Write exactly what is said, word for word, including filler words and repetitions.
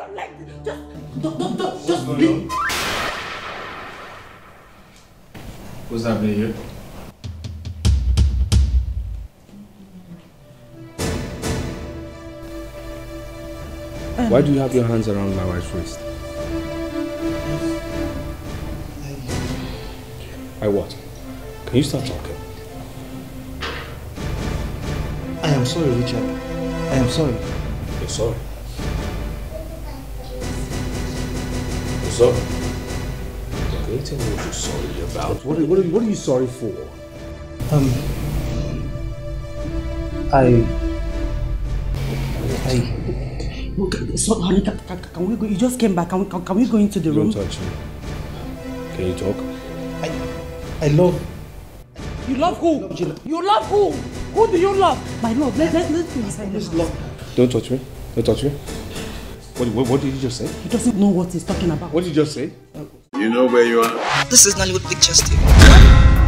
don't like this. Just, don't, don't, don't, just leave. What's happening here? Um, Why do you have your hands around my wife's waist? I what? Can you start talking? I am sorry, Richard. I am sorry. You're sorry. You're sorry. Can you tell me what you're sorry about? What are, what are, you, what are you sorry for? Um, I... I... Okay, so, honey, can, can, can we go? You just came back. Can we, can, can we go into the room? Don't touch me. Can you talk? I... I love... You love who? I love you. you love who? Who do you love? My love, let, let, let's go inside this love. Don't touch me. Don't touch me. What, what, what did you just say? He doesn't know what he's talking about. What did you just say? You know where you are? This is Nollywood Pictures T V.